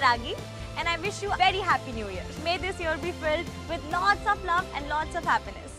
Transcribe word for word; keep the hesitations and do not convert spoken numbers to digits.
Ragi, and I wish you a very happy new year. May this year be filled with lots of love and lots of happiness.